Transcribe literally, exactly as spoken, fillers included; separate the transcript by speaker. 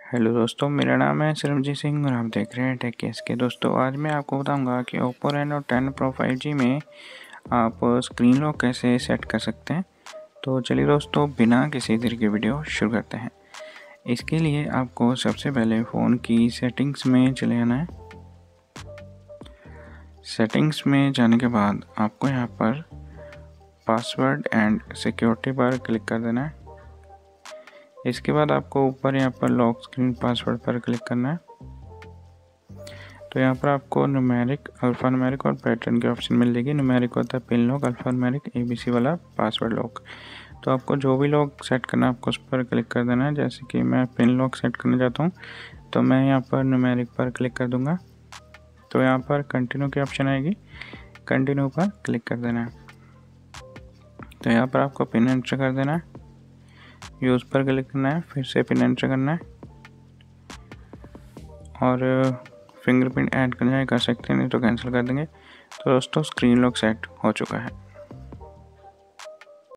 Speaker 1: Hello दोस्तों, मेरा नाम है सरमजीत सिंह और आप देख रहे हैं टेक केस के। दोस्तों आज मैं आपको बताऊंगा कि Oppo Reno ten pro five G में आप स्क्रीन लॉक कैसे सेट कर सकते हैं। तो चलिए दोस्तों, बिना किसी देर के वीडियो शुरू करते हैं। इसके लिए आपको सबसे पहले फ़ोन की सेटिंग्स में चले आना है। सेटिंग्स में जाने के बाद आपको यहाँ पर पासवर्ड एंड सिक्योरिटी पर क्लिक कर देना है। इसके बाद आपको ऊपर यहाँ पर लॉक स्क्रीन पासवर्ड पर क्लिक करना है। तो यहाँ पर आपको न्यूमेरिक, अल्फा न्यूमेरिक और पैटर्न के ऑप्शन मिल जाएगी। न्यूमेरिक होता है pin lock, alpha numeric ABC वाला पासवर्ड लॉक। तो आपको जो भी लॉक सेट करना है आपको उस पर क्लिक कर देना है। जैसे कि मैं पिन लॉक सेट करना चाहता हूँ तो मैं यहाँ पर न्यूमेरिक पर क्लिक कर दूँगा। तो यहाँ पर कंटिन्यू की ऑप्शन आएगी, कंटिन्यू पर क्लिक कर देना है। तो यहाँ पर आपको पिन एंटर कर देना है, यूज़ पर क्लिक करना है, फिर से पिन एंटर करना है और फिंगरप्रिंट ऐड करना है कर सकते हैं, नहीं तो कैंसिल कर देंगे। तो दोस्तों स्क्रीन लॉक सेट हो चुका है।